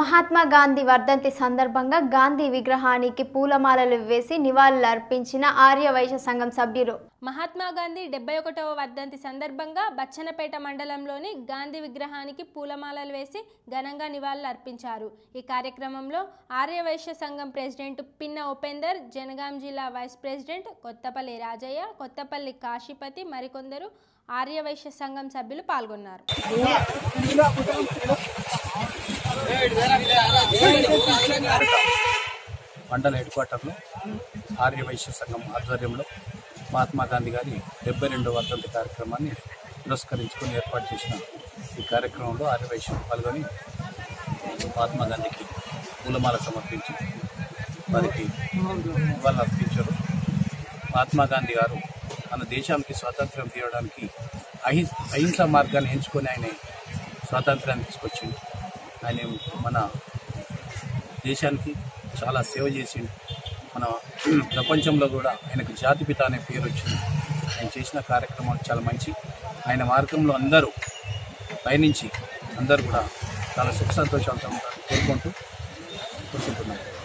మహాత్మా గాంధీ వర్ధంతి సందర్భంగా గాంధీ విగ్రహానికి పూలమాలలు వేసి నివాళులర్పించిన ఆర్యవైశ్య సంఘం సభ్యులు. మహాత్మా గాంధీ 71వ వర్ధంతి సందర్భంగా బచ్చన్నపేట మండలంలోని గాంధీ విగ్రహానికి పూలమాలలు వేసి ఘనంగా నివాళులర్పించారు. ఈ కార్యక్రమంలో ఆర్యవైశ్య సంఘం ప్రెసిడెంట్ పిన్న ఉపేందర్, జనగాం జిల్లా వైస్ ప్రెసిడెంట్ కొత్తపల్లి రాజయ్య, కొత్తపల్లి కాశీపతి మరికొందరు ఆర్యవైశ్య సంఘం సభ్యులు పాల్గొన్నారు. మండల హెడ్ క్వార్టర్లో ఆర్యవైశ్య సంఘం ఆధ్వర్యంలో మహాత్మా గాంధీ గారి 72వ వర్ధంతి కార్యక్రమాన్ని పురస్కరించుకొని ఏర్పాటు చేసిన ఈ కార్యక్రమంలో ఆర్యవైశ్యులు పాల్గొని మహాత్మా గాంధీకి పూలమాల సమర్పించి వారికి నివాళులు అర్పించారు. మహాత్మా గాంధీ గారు మన దేశానికి స్వాతంత్ర్యం తీయడానికి అహింసా మార్గాన్ని ఎంచుకొని ఆయన స్వాతంత్రాన్ని తీసుకొచ్చింది. ఆయన మన దేశానికి చాలా సేవ చేసిండు. మన ప్రపంచంలో కూడా ఆయనకు జాతిపిత అనే పేరు వచ్చింది. ఆయన చేసిన కార్యక్రమాలు చాలా మంచి. ఆయన మార్గంలో అందరూ పయనించి అందరూ కూడా చాలా సుఖ సంతోషాలతో కోరుకుంటున్నాం.